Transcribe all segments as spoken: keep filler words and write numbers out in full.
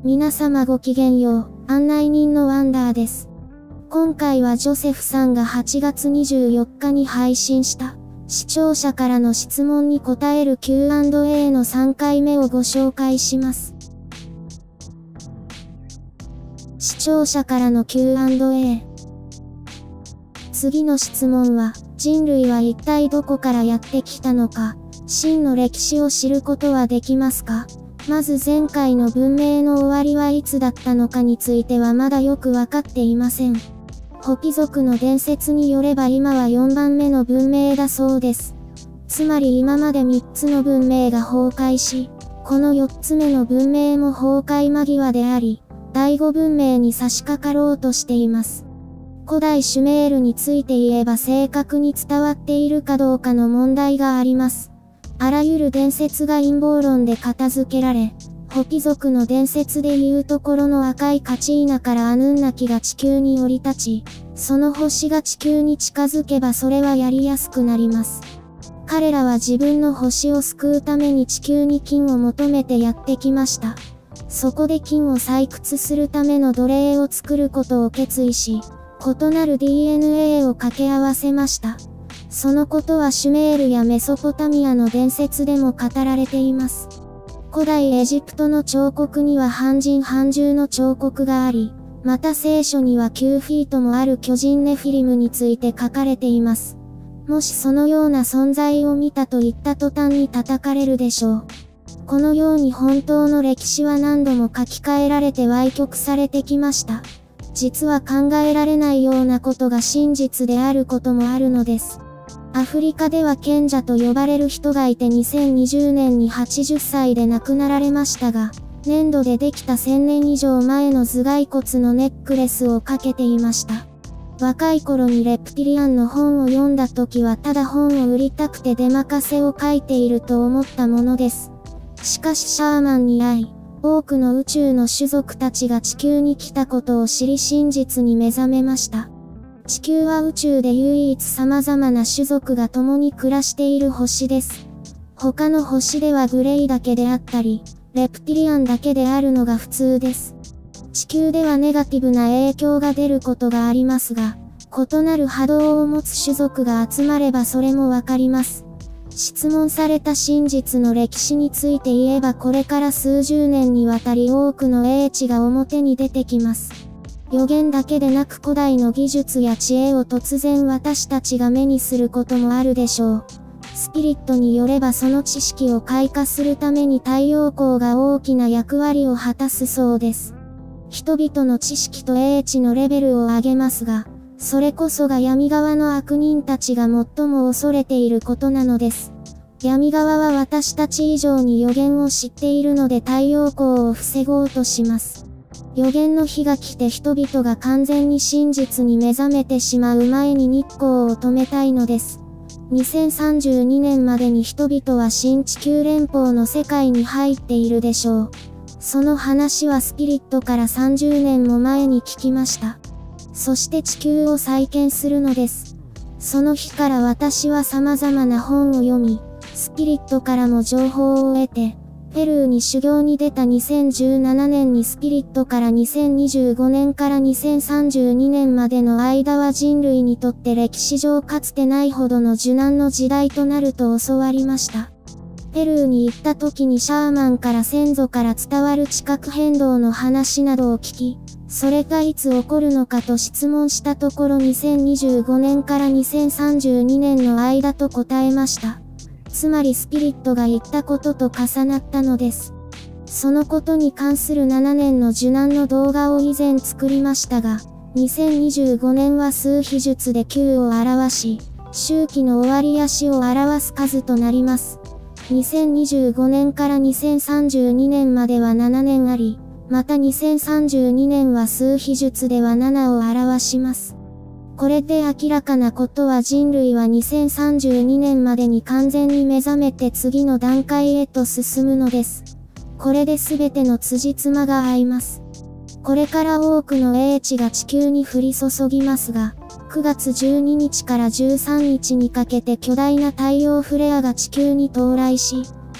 皆様ごきげんよう、案内人のワンダーです。今回はジョセフさんがはちがつにじゅうよっかに配信した視聴者からの質問に答える キューアンドエー のさんかいめをご紹介します。視聴者からの キューアンドエー。次の質問は、人類は一体どこからやってきたのか、真の歴史を知ることはできますか？まず前回の文明の終わりはいつだったのかについてはまだよくわかっていません。ホピ族の伝説によれば今はよんばんめの文明だそうです。つまり今までみっつの文明が崩壊し、このよっつめの文明も崩壊間際であり、だいご文明に差し掛かろうとしています。古代シュメールについて言えば正確に伝わっているかどうかの問題があります。あらゆる伝説が陰謀論で片付けられ、ホピ族の伝説でいうところの赤いカチーナからアヌンナキが地球に降り立ち、その星が地球に近づけばそれはやりやすくなります。彼らは自分の星を救うために地球に金を求めてやってきました。そこで金を採掘するための奴隷を作ることを決意し、異なる ディーエヌエー を掛け合わせました。そのことはシュメールやメソポタミアの伝説でも語られています。古代エジプトの彫刻には半人半獣の彫刻があり、また聖書にはきゅうフィートもある巨人ネフィリムについて書かれています。もしそのような存在を見たと言った途端に叩かれるでしょう。このように本当の歴史は何度も書き換えられて歪曲されてきました。実は考えられないようなことが真実であることもあるのです。アフリカでは賢者と呼ばれる人がいてにせんにじゅうねんにはちじゅっさいで亡くなられましたが、粘土でできたせんねん以上前の頭蓋骨のネックレスをかけていました。若い頃にレプティリアンの本を読んだ時はただ本を売りたくて出任せを書いていると思ったものです。しかしシャーマンに会い、多くの宇宙の種族たちが地球に来たことを知り真実に目覚めました。地球は宇宙で唯一様々な種族が共に暮らしている星です。他の星ではグレイだけであったり、レプティリアンだけであるのが普通です。地球ではネガティブな影響が出ることがありますが、異なる波動を持つ種族が集まればそれもわかります。質問された真実の歴史について言えばこれから数十年にわたり多くの英知が表に出てきます。予言だけでなく古代の技術や知恵を突然私たちが目にすることもあるでしょう。スピリットによればその知識を開花するために太陽光が大きな役割を果たすそうです。人々の知識と英知のレベルを上げますが、それこそが闇側の悪人たちが最も恐れていることなのです。闇側は私たち以上に予言を知っているので太陽光を防ごうとします。予言の日が来て人々が完全に真実に目覚めてしまう前に日光を止めたいのです。にせんさんじゅうにねんまでに人々は新地球連邦の世界に入っているでしょう。その話はスピリットからさんじゅうねんも前に聞きました。そして地球を再建するのです。その日から私は様々な本を読み、スピリットからも情報を得て、ペルーに修行に出たにせんじゅうななねんにスピリットからにせんにじゅうごねんからにせんさんじゅうにねんまでの間は人類にとって歴史上かつてないほどの受難の時代となると教わりました。ペルーに行った時にシャーマンから先祖から伝わる地殻変動の話などを聞き、それがいつ起こるのかと質問したところにせんにじゅうごねんからにせんさんじゅうにねんの間と答えました。つまりスピリットが言ったことと重なったのです。そのことに関するななねんの受難の動画を以前作りましたが、にせんにじゅうごねんは数秘術できゅうを表し、周期の終わりや死を表す数となります。にせんにじゅうごねんからにせんさんじゅうにねんまではななねんあり、またにせんさんじゅうにねんは数秘術ではななを表します。これで明らかなことは人類はにせんさんじゅうにねんまでに完全に目覚めて次の段階へと進むのです。これで全ての辻褄が合います。これから多くの英知が地球に降り注ぎますが、くがつじゅうににちからじゅうさんにちにかけて巨大な太陽フレアが地球に到来し、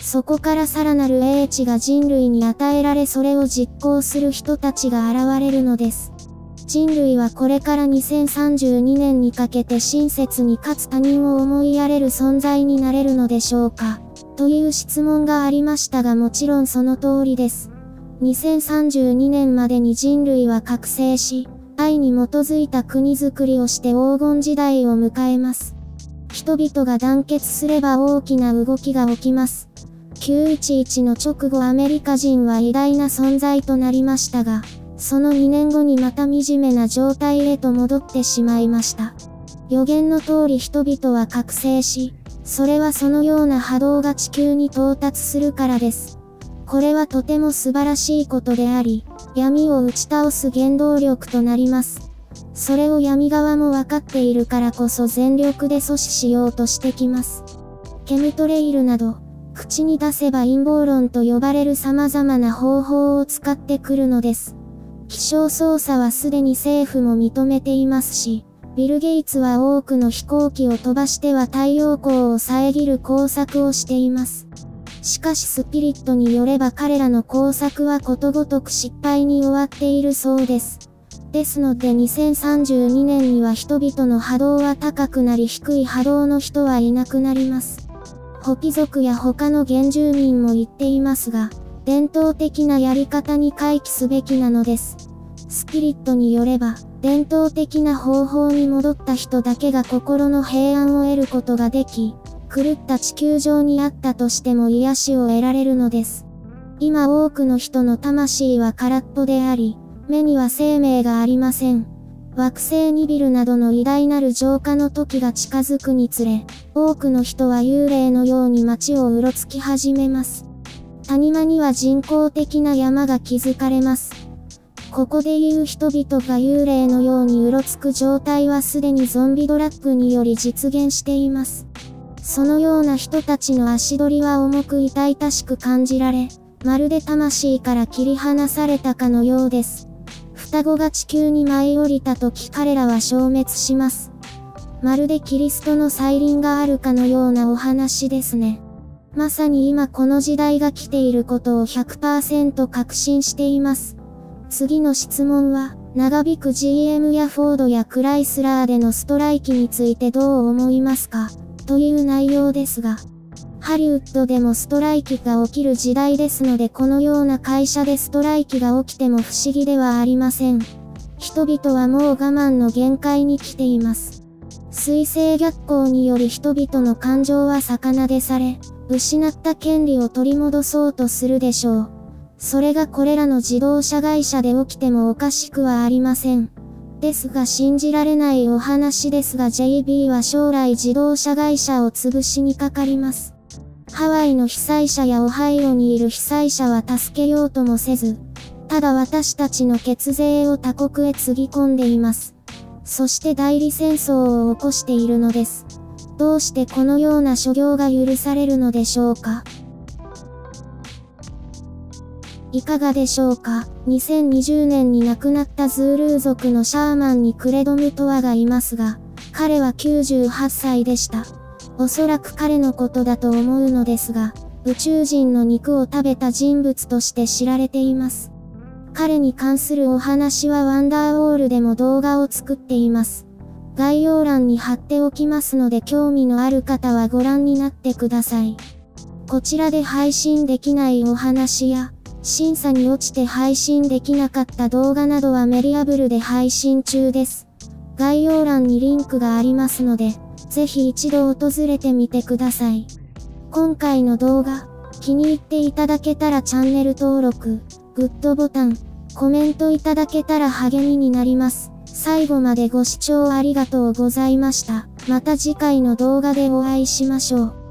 そこからさらなる英知が人類に与えられそれを実行する人たちが現れるのです。人類はこれからにせんさんじゅうにねんにかけて親切にかつ他人を思いやれる存在になれるのでしょうかという質問がありましたがもちろんその通りです。にせんさんじゅうにねんまでに人類は覚醒し、愛に基づいた国づくりをして黄金時代を迎えます。人々が団結すれば大きな動きが起きます。きゅういちいちの直後アメリカ人は偉大な存在となりましたが、そのにねんごにまた惨めな状態へと戻ってしまいました。予言の通り人々は覚醒し、それはそのような波動が地球に到達するからです。これはとても素晴らしいことであり、闇を打ち倒す原動力となります。それを闇側も分かっているからこそ全力で阻止しようとしてきます。ケムトレイルなど、口に出せば陰謀論と呼ばれる様々な方法を使ってくるのです。気象操作はすでに政府も認めていますし、ビル・ゲイツは多くの飛行機を飛ばしては太陽光を遮る工作をしています。しかしスピリットによれば彼らの工作はことごとく失敗に終わっているそうです。ですのでにせんさんじゅうにねんには人々の波動は高くなり低い波動の人はいなくなります。ホピ族や他の原住民も言っていますが、伝統的なやり方に回帰すべきなのです。スピリットによれば、伝統的な方法に戻った人だけが心の平安を得ることができ、狂った地球上にあったとしても癒しを得られるのです。今多くの人の魂は空っぽであり、目には生命がありません。惑星ニビルなどの偉大なる浄化の時が近づくにつれ、多くの人は幽霊のように街をうろつき始めます。谷間には人工的な山が築かれます。ここで言う人々が幽霊のようにうろつく状態はすでにゾンビドラッグにより実現しています。そのような人たちの足取りは重く痛々しく感じられ、まるで魂から切り離されたかのようです。双子が地球に舞い降りた時彼らは消滅します。まるでキリストの再臨があるかのようなお話ですね。まさに今この時代が来ていることを ひゃくパーセント 確信しています。次の質問は、長引く ジーエム やフォードやクライスラーでのストライキについてどう思いますかという内容ですが、ハリウッドでもストライキが起きる時代ですのでこのような会社でストライキが起きても不思議ではありません。人々はもう我慢の限界に来ています。水星逆行により人々の感情は逆なでされ、失った権利を取り戻そうとするでしょう。それがこれらの自動車会社で起きてもおかしくはありません。ですが信じられないお話ですが ジェイビー は将来自動車会社を潰しにかかります。ハワイの被災者やオハイオにいる被災者は助けようともせず、ただ私たちの血税を他国へつぎ込んでいます。そして代理戦争を起こしているのです。どうしてこのような所業が許されるのでしょうか。いかがでしょうか。にせんにじゅうねんに亡くなったズールー族のシャーマンにクレドムトワがいますが、彼はきゅうじゅうはっさいでした。おそらく彼のことだと思うのですが、宇宙人の肉を食べた人物として知られています。彼に関するお話はワンダーウォールでも動画を作っています。概要欄に貼っておきますので興味のある方はご覧になってください。こちらで配信できないお話や、審査に落ちて配信できなかった動画などはメディアブルで配信中です。概要欄にリンクがありますので、ぜひ一度訪れてみてください。今回の動画、気に入っていただけたらチャンネル登録、グッドボタン、コメントいただけたら励みになります。最後までご視聴ありがとうございました。また次回の動画でお会いしましょう。